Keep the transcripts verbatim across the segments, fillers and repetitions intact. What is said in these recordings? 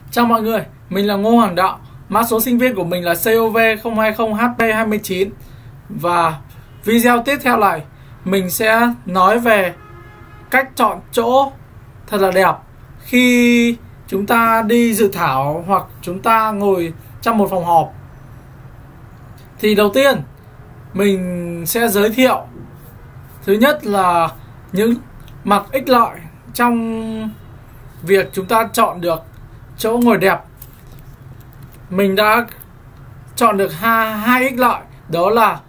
Chào mọi người, mình là Ngô Hoàng Đạo. Mã số sinh viên của mình là C O V không hai không H P hai chín. Và video tiếp theo này mình sẽ nói về cách chọn chỗ thật là đẹp khi chúng ta đi dự thảo hoặc chúng ta ngồi trong một phòng họp. Thì đầu tiên mình sẽ giới thiệu, thứ nhất là những mặt ích lợi trong việc chúng ta chọn được chỗ ngồi đẹp. Mình đã chọn được hai, hai ích lợi. Đó là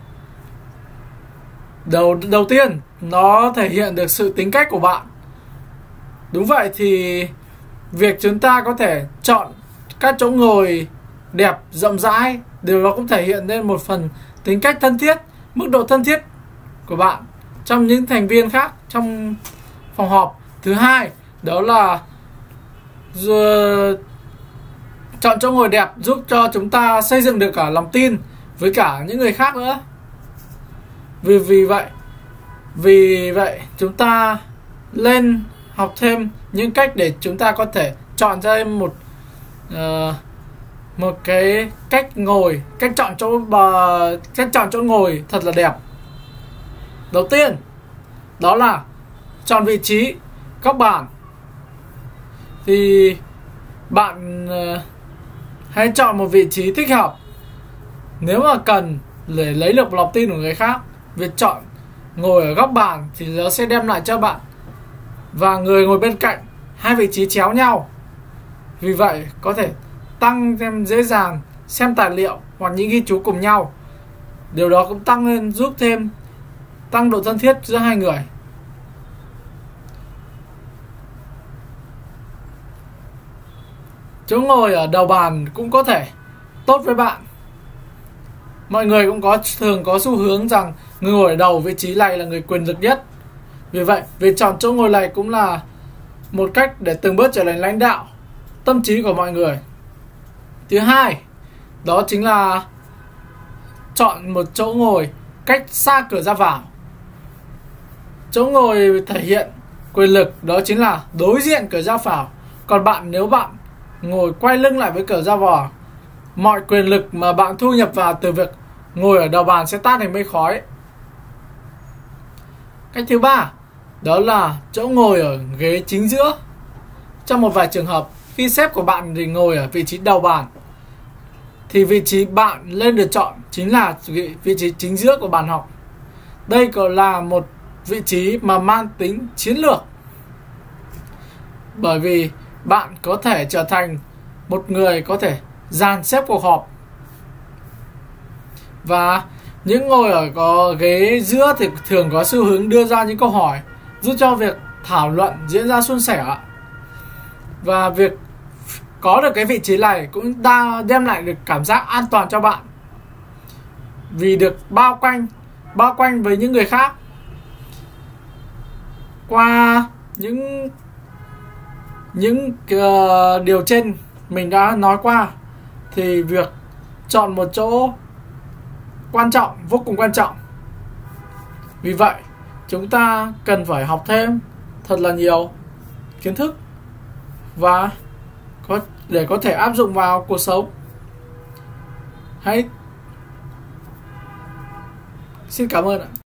đầu đầu tiên, nó thể hiện được sự tính cách của bạn. Đúng vậy, thì việc chúng ta có thể chọn các chỗ ngồi đẹp, rộng rãi, điều đó cũng thể hiện lên một phần tính cách thân thiết, mức độ thân thiết của bạn trong những thành viên khác trong phòng họp. Thứ hai, đó là chọn chỗ ngồi đẹp giúp cho chúng ta xây dựng được cả lòng tin với cả những người khác nữa. Vì vì vậy, vì vậy chúng ta lên học thêm những cách để chúng ta có thể chọn ra một uh, một cái cách ngồi, cách chọn chỗ uh, cách chọn chỗ ngồi thật là đẹp. Đầu tiên, đó là chọn vị trí góc bàn. Thì bạn uh, hãy chọn một vị trí thích hợp. Nếu mà cần để lấy được lòng tin của người khác, việc chọn ngồi ở góc bàn thì nó sẽ đem lại cho bạn và người ngồi bên cạnh hai vị trí chéo nhau. Vì vậy có thể tăng thêm dễ dàng xem tài liệu hoặc những ghi chú cùng nhau. Điều đó cũng tăng lên, giúp thêm tăng độ thân thiết giữa hai người. Chỗ ngồi ở đầu bàn cũng có thể tốt với bạn. Mọi người cũng có thường có xu hướng rằng người ngồi ở đầu vị trí này là người quyền lực nhất. Vì vậy, việc chọn chỗ ngồi này cũng là một cách để từng bước trở thành lãnh đạo tâm trí của mọi người. Thứ hai, đó chính là chọn một chỗ ngồi cách xa cửa ra vào. Chỗ ngồi thể hiện quyền lực đó chính là đối diện cửa ra vào. Còn bạn, nếu bạn ngồi quay lưng lại với cửa ra vào, mọi quyền lực mà bạn thu nhập vào từ việc ngồi ở đầu bàn sẽ tan thành mây khói. Cách thứ ba, đó là chỗ ngồi ở ghế chính giữa. Trong một vài trường hợp, khi sếp của bạn thì ngồi ở vị trí đầu bàn, thì vị trí bạn lên được chọn chính là vị trí chính giữa của bàn học. Đây còn là một vị trí mà mang tính chiến lược, bởi vì bạn có thể trở thành một người có thể dàn xếp cuộc họp. Và những ngồi ở có ghế giữa thì thường có xu hướng đưa ra những câu hỏi giúp cho việc thảo luận diễn ra suôn sẻ. Và việc có được cái vị trí này cũng đang đem lại được cảm giác an toàn cho bạn, vì được bao quanh bao quanh với những người khác. Qua những những uh, điều trên mình đã nói qua, thì việc chọn một chỗ quan trọng, vô cùng quan trọng. Vì vậy chúng ta cần phải học thêm thật là nhiều kiến thức và có để có thể áp dụng vào cuộc sống. Hãy xin cảm ơn ạ.